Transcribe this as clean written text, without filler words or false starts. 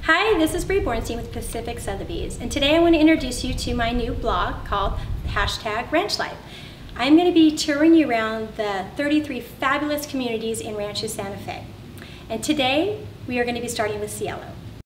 Hi, this is Bree Bornstein with Pacific Sotheby's, and today I want to introduce you to my new blog called #RanchLife. I'm going to be touring you around the 33 fabulous communities in Rancho Santa Fe. And today we are going to be starting with Cielo.